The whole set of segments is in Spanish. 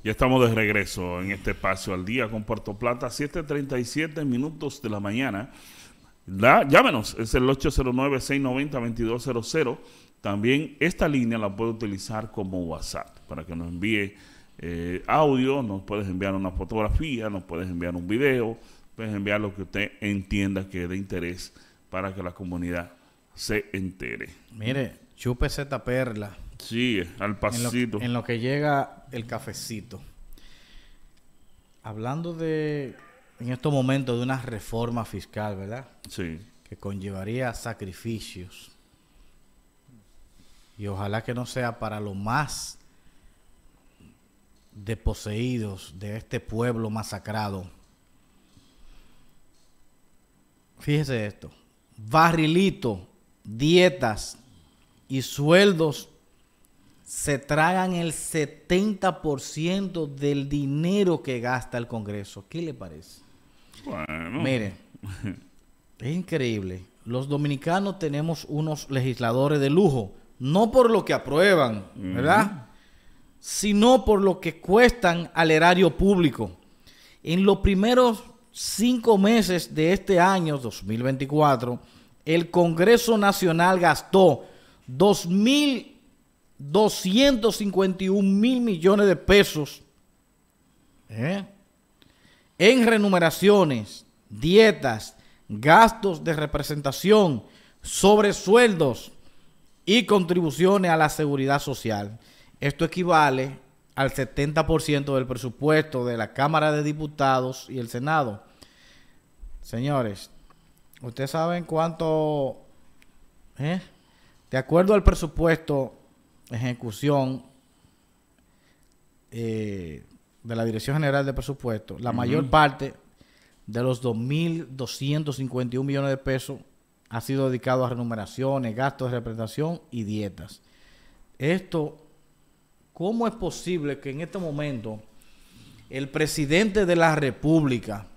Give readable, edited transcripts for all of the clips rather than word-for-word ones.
Ya estamos de regreso en este espacio al día con Puerto Plata, 7:37 de la mañana. Llámenos, es el 809-690-2200. También esta línea la puede utilizar como WhatsApp para que nos envíe audio, nos puedes enviar una fotografía, nos puedes enviar un video, puedes enviar lo que usted entienda que es de interés para que la comunidad se entere. Mire, chúpese esta perla. Sí, al pasito. En lo que llega el cafecito. Hablando en estos momentos de una reforma fiscal, ¿verdad? Sí. Que conllevaría sacrificios. Y ojalá que no sea para los más desposeídos de este pueblo masacrado. Fíjese esto. Barrilito, dietas y sueldos se tragan el 70% del dinero que gasta el Congreso. ¿Qué le parece? Bueno. Mire, es increíble. Los dominicanos tenemos unos legisladores de lujo, no por lo que aprueban, ¿verdad? Sino por lo que cuestan al erario público. En los primeros 5 meses de este año, 2024, el Congreso Nacional gastó 2.251 mil millones de pesos en remuneraciones, dietas, gastos de representación, sobresueldos y contribuciones a la seguridad social. Esto equivale al 70% del presupuesto de la Cámara de Diputados y el Senado. Señores, ¿ustedes saben cuánto, de acuerdo al presupuesto de ejecución de la Dirección General de Presupuesto, la mayor parte de los 2.251 millones de pesos ha sido dedicado a remuneraciones, gastos de representación y dietas? Esto, ¿cómo es posible que en este momento el presidente de la República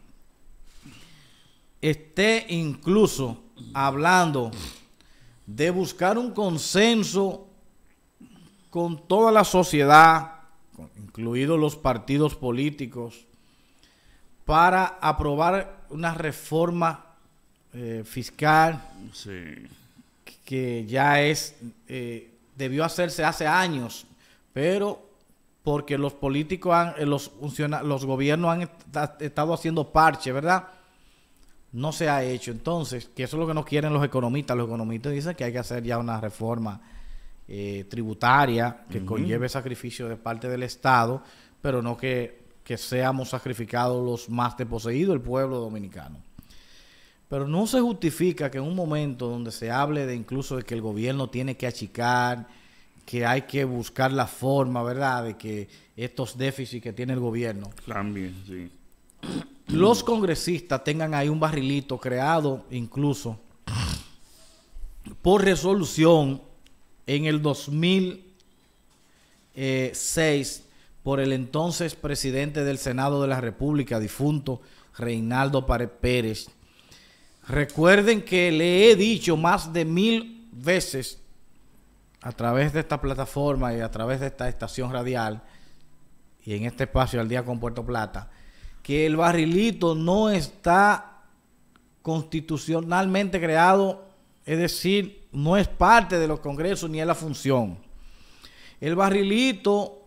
esté incluso hablando de buscar un consenso con toda la sociedad, incluidos los partidos políticos, para aprobar una reforma fiscal que ya debió hacerse hace años, pero porque los políticos, los gobiernos han estado haciendo parche, ¿verdad? No se ha hecho. Entonces, que eso es lo que no quieren los economistas. Los economistas dicen que hay que hacer ya una reforma tributaria que conlleve sacrificio de parte del Estado, pero no que seamos sacrificados los más desposeídos, el pueblo dominicano. Pero no se justifica que en un momento donde se hable de incluso de que el gobierno tiene que achicar, que hay que buscar la forma, ¿verdad?, de que estos déficits que tiene el gobierno También, sí. Los congresistas tengan ahí un barrilito creado incluso por resolución en el 2006 por el entonces presidente del Senado de la República, difunto Reinaldo Pared Pérez. Recuerden que le he dicho más de 1000 veces a través de esta plataforma y a través de esta estación radial y en este espacio al día con Puerto Plata, que el barrilito no está constitucionalmente creado, es decir, no es parte de los congresos ni es la función. El barrilito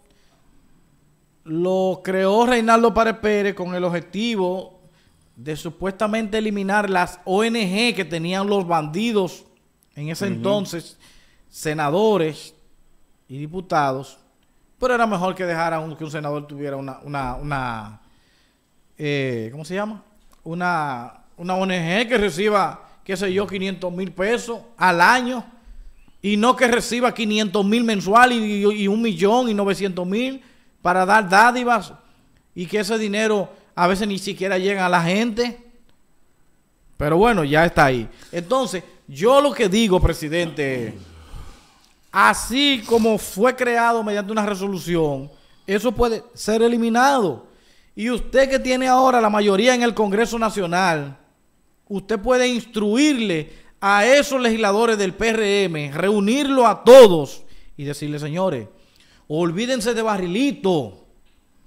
lo creó Reinaldo Pared Pérez con el objetivo de supuestamente eliminar las ONG que tenían los bandidos en ese entonces, senadores y diputados, pero era mejor que dejaran que un senador tuviera una ¿cómo se llama? Una ONG que reciba, qué sé yo, 500,000 pesos al año y no que reciba 500,000 mensual y 1,900,000 para dar dádivas y que ese dinero a veces ni siquiera llega a la gente. Pero bueno, ya está ahí. Entonces, yo lo que digo, presidente, así como fue creado mediante una resolución, eso puede ser eliminado. Y usted que tiene ahora la mayoría en el Congreso Nacional, usted puede instruirle a esos legisladores del PRM, reunirlo a todos y decirle, señores, olvídense de barrilito.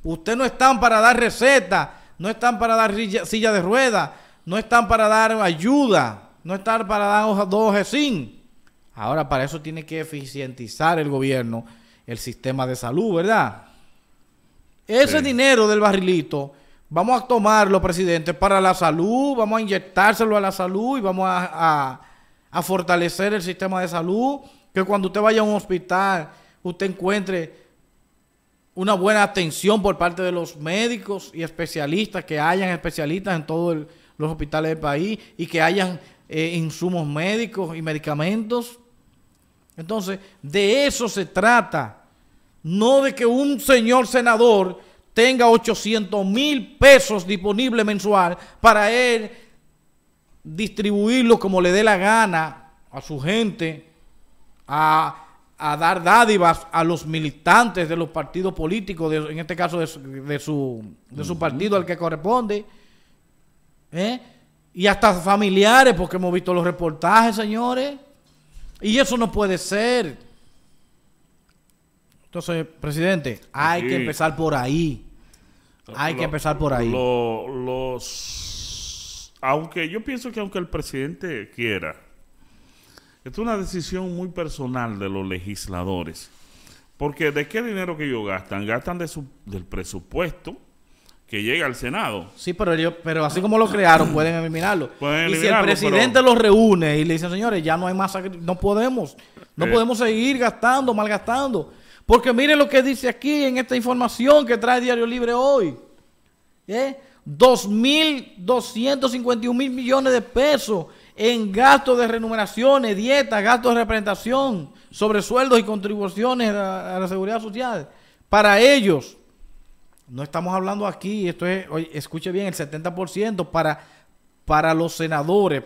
Ustedes no están para dar recetas, no están para dar silla de ruedas, no están para dar ayuda, no están para dar 2G. Ahora para eso tiene que eficientizar el gobierno el sistema de salud, ¿verdad? Ese dinero del barrilito vamos a tomarlo, presidente, para la salud, vamos a inyectárselo a la salud y vamos a fortalecer el sistema de salud, que cuando usted vaya a un hospital, usted encuentre una buena atención por parte de los médicos y especialistas, que hayan especialistas en todos los hospitales del país y que hayan insumos médicos y medicamentos. Entonces, de eso se trata. No de que un señor senador tenga 800,000 pesos disponibles mensual para él distribuirlo como le dé la gana a su gente, a dar dádivas a los militantes de los partidos políticos, en este caso de su partido al que corresponde, y hasta familiares, porque hemos visto los reportajes, señores, y eso no puede ser. Entonces, presidente, hay que empezar por ahí. Aunque yo pienso que aunque el presidente quiera, es una decisión muy personal de los legisladores. Porque ¿de qué dinero que ellos gastan? Gastan del presupuesto que llega al Senado. Sí, pero así como lo crearon, pueden eliminarlo. Pueden y si el presidente los reúne y le dice, señores, ya no hay más, no podemos seguir gastando, malgastando. Porque miren lo que dice aquí en esta información que trae Diario Libre hoy. 2.251 mil millones de pesos en gastos de remuneraciones, dietas, gastos de representación, sobresueldos y contribuciones a la seguridad social. Para ellos, no estamos hablando aquí, esto es, oye, escuche bien, el 70% para los senadores,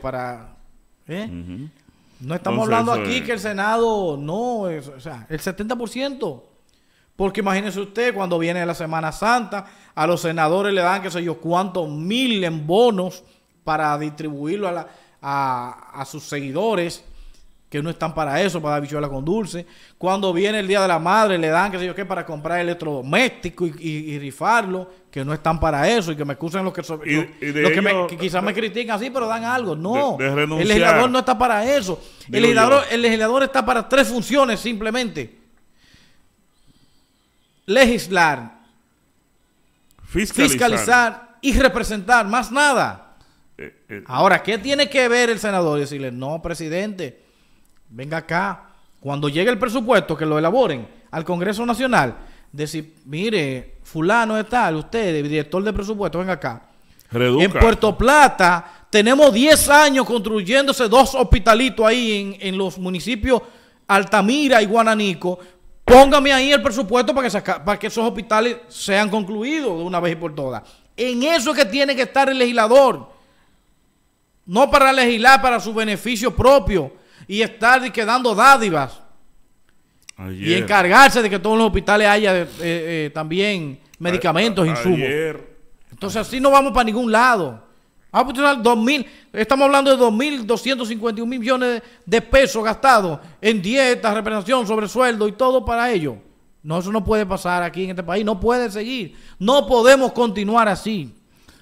No estamos hablando aquí que el Senado, no, o sea, el 70%. Porque imagínese usted, cuando viene la Semana Santa, a los senadores le dan, qué sé yo, cuántos mil en bonos para distribuirlo a sus seguidores, que no están para eso, para dar bichuela con dulce. Cuando viene el Día de la Madre, le dan, qué sé yo qué, para comprar electrodoméstico y rifarlo, que no están para eso, y que me excusen los que que quizás me critican así, pero dan algo. No, el legislador no está para eso. El legislador está para 3 funciones simplemente: legislar, fiscalizar y representar, más nada. Ahora, ¿qué tiene que ver el senador? Y decirle, no, presidente, venga acá, cuando llegue el presupuesto, que lo elaboren al Congreso Nacional, decir, mire, fulano de tal, usted, director de presupuesto, venga acá. Reduca. En Puerto Plata tenemos 10 años construyéndose 2 hospitalitos ahí en los municipios Altamira y Guananico. Póngame ahí el presupuesto para que esos hospitales sean concluidos de una vez y por todas. En eso es que tiene que estar el legislador. No para legislar para su beneficio propio y estar dando dádivas. Y encargarse de que todos los hospitales haya también medicamentos, insumos. Entonces así no vamos para ningún lado. Estamos hablando de 2.251 millones de pesos gastados en dietas, representación, sobresueldo y todo para ello. No, eso no puede pasar aquí en este país. No puede seguir. No podemos continuar así.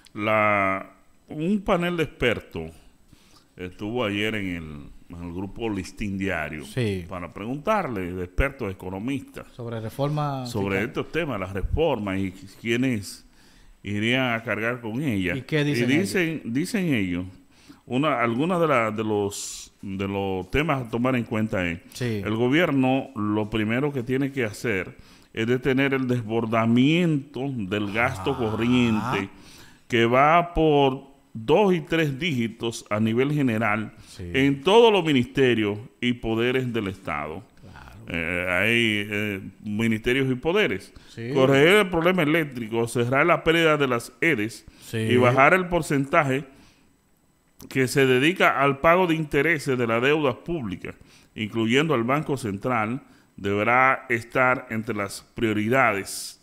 Un panel de expertos estuvo ayer en el grupo Listín Diario, sí, para preguntarle de expertos economistas sobre estos temas, las reformas y quiénes irían a cargar con ellas. ¿Y qué dicen? Dicen ellos, algunos de los temas a tomar en cuenta es, sí, el gobierno lo primero que tiene que hacer es detener el desbordamiento del gasto corriente, que va por 2 y 3 dígitos a nivel general, sí, en todos los ministerios y poderes del Estado. Claro. Hay ministerios y poderes. Sí. Corregir el problema eléctrico, cerrar la pérdida de las EDES, sí, y bajar el porcentaje que se dedica al pago de intereses de las deudas públicas, incluyendo al Banco Central, deberá estar entre las prioridades.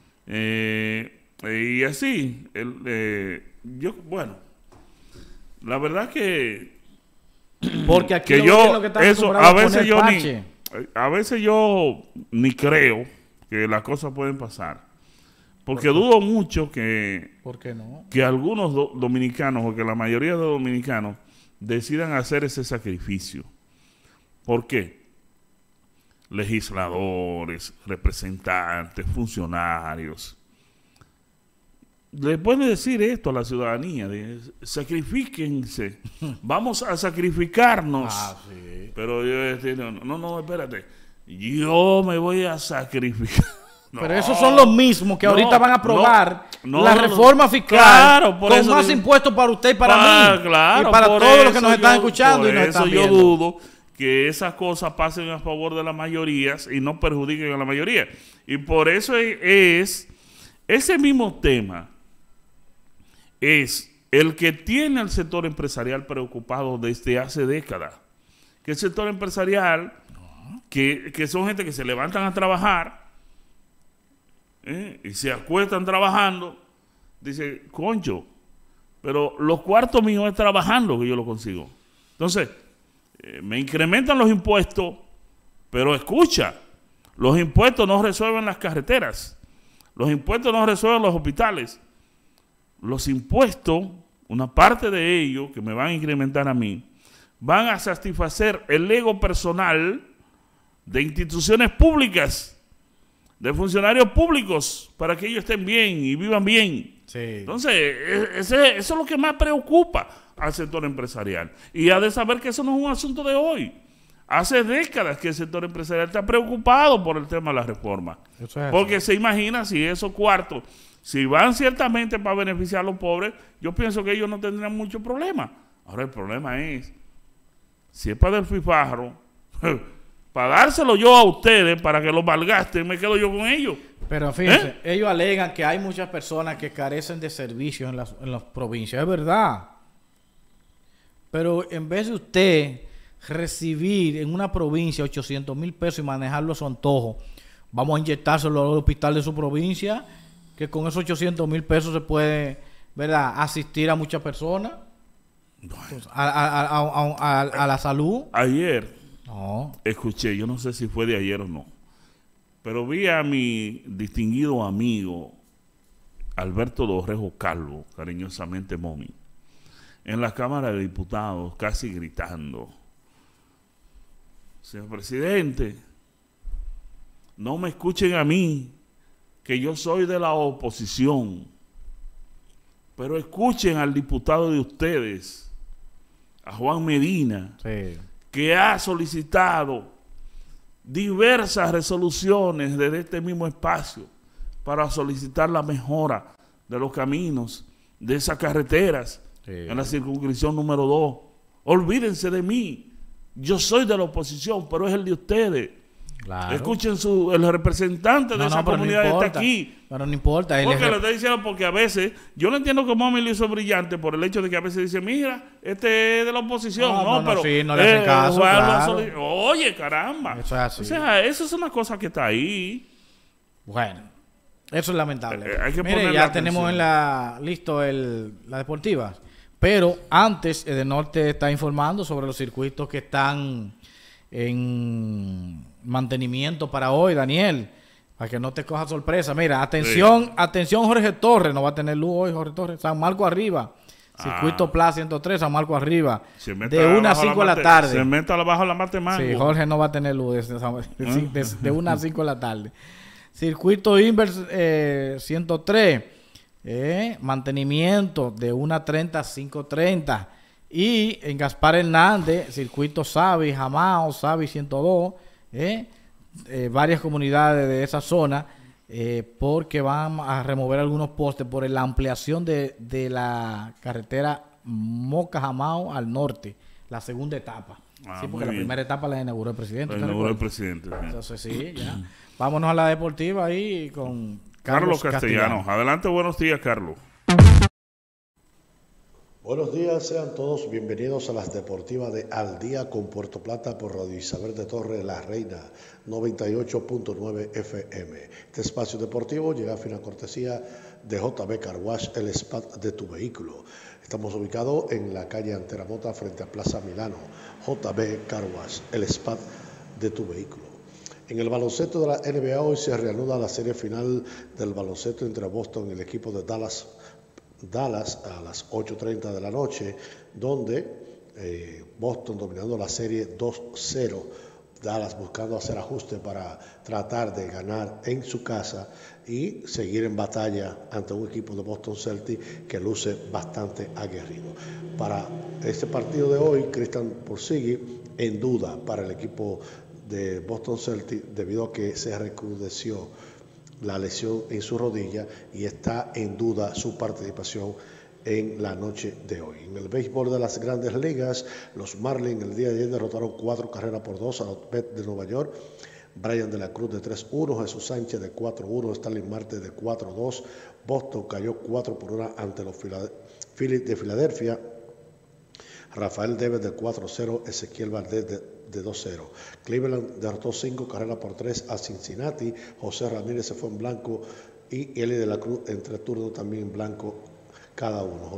Y así, bueno, la verdad que porque aquí que yo eso a veces yo ni creo que las cosas pueden pasar, Porque dudo mucho que, ¿Por qué no? que algunos dominicanos, o que la mayoría de los dominicanos, decidan hacer ese sacrificio. ¿Por qué? Legisladores, representantes, funcionarios. Le pueden decir esto a la ciudadanía, sacrifíquense, vamos a sacrificarnos. Sí. Pero yo decía, no, espérate, yo me voy a sacrificar. Pero esos son los mismos que ahorita van a aprobar la reforma fiscal, claro, con eso más impuestos para usted y para mí, claro, y para todos los que nos están escuchando y nos están viendo. Por eso yo dudo que esas cosas pasen a favor de las mayorías y no perjudiquen a la mayoría. Y por eso es ese mismo tema, es el que tiene al sector empresarial preocupado desde hace décadas. Que el sector empresarial, que son gente que se levantan a trabajar y se acuestan trabajando, dice, concho, pero los cuartos míos es trabajando que yo lo consigo. Entonces, me incrementan los impuestos, pero escucha, los impuestos no resuelven las carreteras, los impuestos no resuelven los hospitales. Los impuestos, una parte de ellos que me van a incrementar a mí, van a satisfacer el ego personal de instituciones públicas, de funcionarios públicos, para que ellos estén bien y vivan bien. Sí. Entonces, eso es lo que más preocupa al sector empresarial. Y ha de saber que eso no es un asunto de hoy. Hace décadas que el sector empresarial está preocupado por el tema de la reforma. Porque se imagina si esos cuartos, si van ciertamente para beneficiar a los pobres, yo pienso que ellos no tendrían mucho problema. Ahora el problema es, si es para el fifarro, para dárselo yo a ustedes para que lo malgasten, me quedo yo con ellos. Pero fíjense, ellos alegan que hay muchas personas que carecen de servicios en las provincias. Es verdad. Pero en vez de usted recibir en una provincia 800,000 pesos y manejarlo a su antojo, vamos a inyectárselo al hospital de su provincia, que con esos 800,000 pesos se puede, ¿verdad?, asistir a muchas personas, pues, a la salud. Ayer escuché, yo no sé si fue de ayer o no, pero vi a mi distinguido amigo Alberto Dorrejo Calvo, cariñosamente Momi, en la Cámara de Diputados, casi gritando: señor presidente, no me escuchen a mí, que yo soy de la oposición, pero escuchen al diputado de ustedes, a Juan Medina, sí, que ha solicitado diversas resoluciones desde este mismo espacio para solicitar la mejora de los caminos, de esas carreteras, sí, en la circunscripción número 2. Olvídense de mí, yo soy de la oposición, pero es el de ustedes. Claro. Escuchen el representante de esa comunidad no está aquí. Pero no importa. Porque lo estoy diciendo porque a veces, yo no entiendo cómo me lo hizo brillante por el hecho de que a veces dice, mira, este es de la oposición. Pero sí, no le hacen caso, claro. Oye, caramba. Eso es así. O sea, eso es una cosa que está ahí. Bueno, eso es lamentable. Mire, ya tenemos listo la deportiva. Pero antes, Edenorte está informando sobre los circuitos que están en mantenimiento para hoy, Daniel, para que no te coja sorpresa. Mira, atención, sí, atención, Jorge Torres, no va a tener luz hoy, Jorge Torres. San Marco arriba, circuito Plaza 103, San Marco arriba, de 1 a 5 de la tarde. Se mete abajo la Mate Mango. Sí, Jorge no va a tener luz de 1 a 5 de la tarde. Circuito Inverse 103, mantenimiento de 1:30 a 5:30. Y en Gaspar Hernández, circuito Savi, Jamao, Savi 102, varias comunidades de esa zona, porque van a remover algunos postes por la ampliación de la carretera Moca-Jamao al norte, la segunda etapa. Sí, porque la primera etapa la inauguró el presidente. La inauguró el presidente. Sí. Entonces, sí, ya. Vámonos a la deportiva ahí con Carlos Castellanos. Adelante, buenos días, Carlos. Buenos días, sean todos bienvenidos a las deportivas de Al Día con Puerto Plata por Radio Isabel de Torres, La Reina, 98.9 FM. Este espacio deportivo llega a fina cortesía de JB Car Wash, el spa de tu vehículo. Estamos ubicados en la calle Anteramota frente a Plaza Milano. JB Car Wash, el spa de tu vehículo. En el baloncesto de la NBA hoy se reanuda la serie final del baloncesto entre Boston y el equipo de Dallas a las 8:30 de la noche, donde Boston dominando la serie 2-0, Dallas buscando hacer ajustes para tratar de ganar en su casa y seguir en batalla ante un equipo de Boston Celtics que luce bastante aguerrido. Para este partido de hoy, Kristaps Porzingis en duda para el equipo de Boston Celtics debido a que se recrudeció la lesión en su rodilla y está en duda su participación en la noche de hoy. En el béisbol de las Grandes Ligas, los Marlins el día de ayer derrotaron 4-2 a los Mets de Nueva York. Brian de la Cruz de 3-1, Jesús Sánchez de 4-1, Starling Marte de 4-2. Boston cayó 4-1 ante los Phillies de Filadelfia. Rafael Devers de 4-0, Ezequiel Valdez de 2-0. Cleveland derrotó 5-3 a Cincinnati. José Ramírez se fue en blanco y Eli de la Cruz en 3 turnos también en blanco cada uno.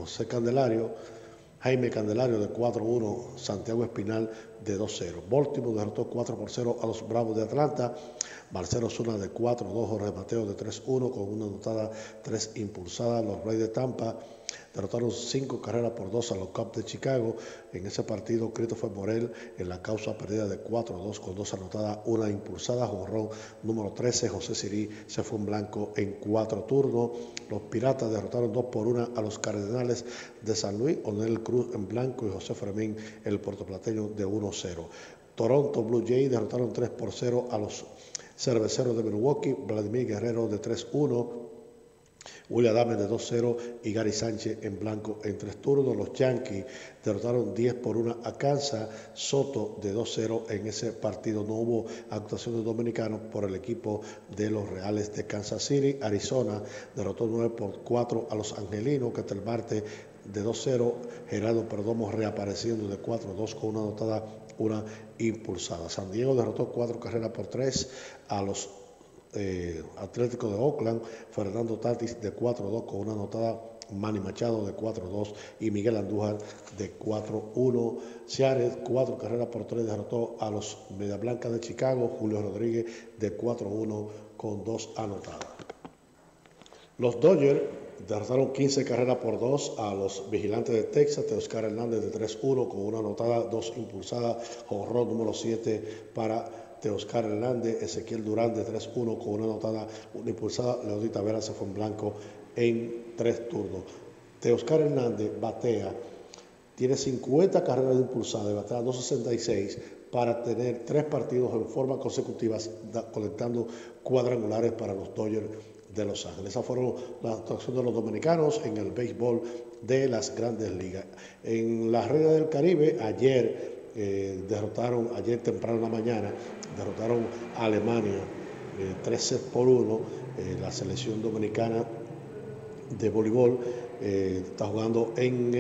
Jaime Candelario de 4-1, Santiago Espinal de 2-0. Baltimore derrotó 4-0 a los Bravos de Atlanta. Marcelo Zuna de 4-2, Jorge Mateo de 3-1 con una anotada, 3 impulsadas. Los Rays de Tampa derrotaron 5-2 a los Cubs de Chicago. En ese partido, Christopher Morel en la causa perdida de 4-2 con 2 anotadas, 1 impulsada. Jonrón número 13, José Sirí se fue en blanco en 4 turnos. Los Piratas derrotaron 2-1 a los Cardenales de San Luis. Onel Cruz en blanco y José Fermín, el puertoplateño, de 1-0. Toronto Blue Jays derrotaron 3-0 a los Cerveceros de Milwaukee. Vladimir Guerrero de 3-1. William Adams de 2-0 y Gary Sánchez en blanco en 3 turnos. Los Yankees derrotaron 10-1 a Kansas. Soto de 2-0 en ese partido. No hubo actuaciones dominicanos por el equipo de los Reales de Kansas City. Arizona derrotó 9-4 a los Angelinos. Ketel Marte de 2-0. Gerardo Perdomo reapareciendo de 4-2 con una anotada, una impulsada. San Diego derrotó 4-3 a los Atlético de Oakland. Fernando Tatis de 4-2 con una anotada. Manny Machado de 4-2 y Miguel Andújar de 4-1. Seattle 4-3 derrotó a los Media Blancas de Chicago. Julio Rodríguez de 4-1 con 2 anotadas. Los Dodgers derrotaron 15-2 a los Vigilantes de Texas. Teoscar Hernández de 3-1 con una anotada, 2 impulsadas. Jonrón número 7 para Teoscar Hernández. Ezequiel Durán de 3-1 con una anotada, una impulsada. Leody Taveras se fue en blanco en 3 turnos. Teoscar Hernández batea, tiene 50 carreras impulsadas, batea 2.66 para tener 3 partidos en forma consecutiva conectando cuadrangulares para los Dodgers de Los Ángeles. Esas fueron las actuaciones de los dominicanos en el béisbol de las Grandes Ligas. En la Reina del Caribe, ayer temprano en la mañana, derrotaron a Alemania 3-1. La selección dominicana de voleibol está jugando en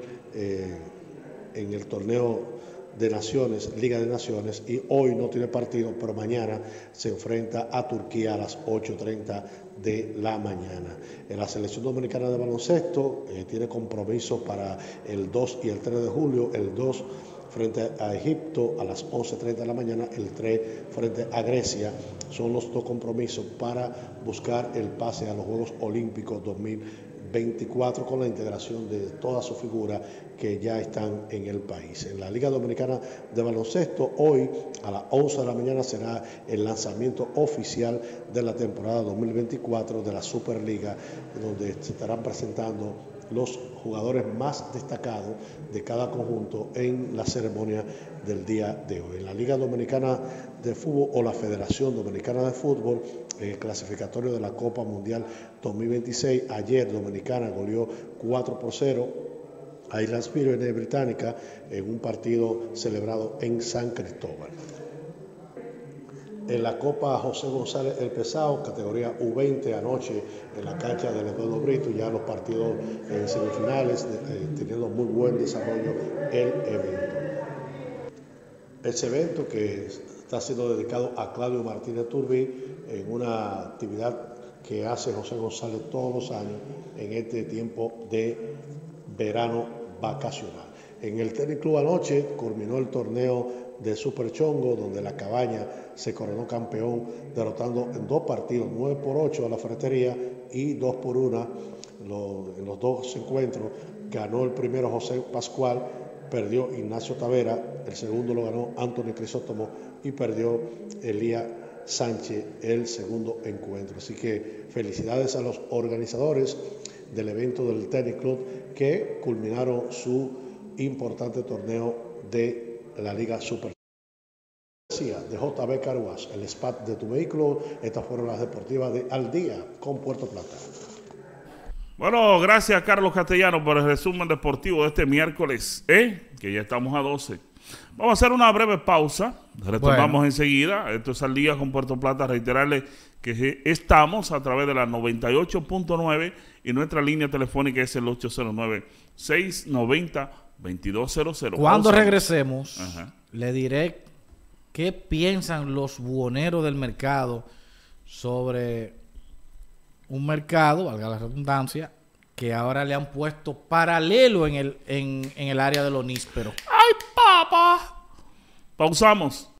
el torneo de Naciones, Liga de Naciones, y hoy no tiene partido, pero mañana se enfrenta a Turquía a las 8:30 de la mañana. La selección dominicana de baloncesto tiene compromiso para el 2 y el 3 de julio, el 2 frente a Egipto a las 11:30 de la mañana, el 3 frente a Grecia. Son los 2 compromisos para buscar el pase a los Juegos Olímpicos 2024 con la integración de toda su figura que ya están en el país. En la Liga Dominicana de Baloncesto, hoy a las 11 de la mañana será el lanzamiento oficial de la temporada 2024 de la Superliga, donde se estarán presentando los jugadores más destacados de cada conjunto en la ceremonia del día de hoy. En la Liga Dominicana de Fútbol o la Federación Dominicana de Fútbol, el clasificatorio de la Copa Mundial 2026, ayer Dominicana goleó 4-0 a Islas Vírgenes Británicas en un partido celebrado en San Cristóbal. En la Copa José González El Pesao, categoría U20, anoche en la cancha del Eduardo Brito, ya los partidos en semifinales, teniendo muy buen desarrollo el evento. Ese evento que está siendo dedicado a Claudio Martínez Turbí en una actividad que hace José González todos los años en este tiempo de verano vacacional. En el Tenis Club anoche culminó el torneo de Super Chongo, donde la Cabaña se coronó campeón, derrotando en 2 partidos, 9-8 a la Ferretería y 2-1 en los 2 encuentros. Ganó el primero José Pascual, perdió Ignacio Tavera, el segundo lo ganó Anthony Crisóstomo y perdió Elías Sánchez el segundo encuentro. Así que felicidades a los organizadores del evento del Tenis Club que culminaron su importante torneo de la Liga Super. De JB Car Wash, el spa de tu vehículo. Estas fueron las deportivas de Al Día con Puerto Plata. Bueno, gracias Carlos Castellano por el resumen deportivo de este miércoles, que ya estamos a 12. Vamos a hacer una breve pausa, retornamos enseguida. Esto es Al Día con Puerto Plata. Reiterarle que estamos a través de la 98.9 y nuestra línea telefónica es el 809-690-2200. Cuando regresemos, le diré qué piensan los buhoneros del mercado sobre un mercado, valga la redundancia, que ahora le han puesto paralelo en el área de los nísperos. ¡Ay, papá! Pausamos.